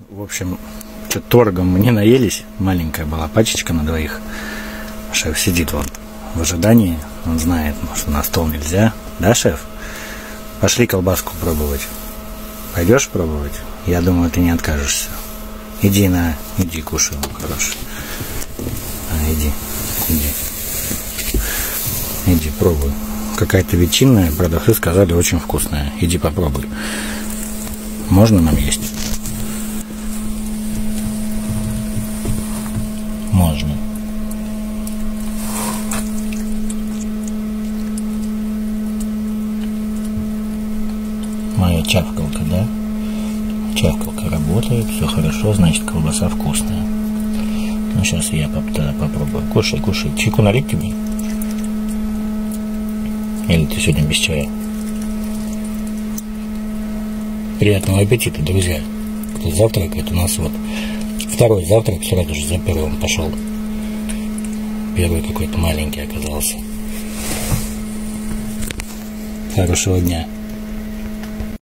В общем, что-то творогом мы не наелись. Маленькая была пачечка на двоих. Шеф сидит вон в ожидании. Он знает, что на стол нельзя. Да, шеф? Пошли колбаску пробовать. Пойдешь пробовать? Я думаю, ты не откажешься. Иди кушай, хороший. Иди, пробуй. Какая-то ветчинная, продавцы сказали, очень вкусная. Иди попробуй. Можно нам есть? Можно. Моя чавкалка, да? Чавкалка работает, все хорошо, значит колбаса вкусная. Ну сейчас я попробую. Кушай. Чайку налить тебе? Или ты сегодня без чая? Приятного аппетита, друзья. Кто завтракает, у нас вот второй завтрак сразу же за первым пошел. Первый какой-то маленький оказался. Хорошего дня.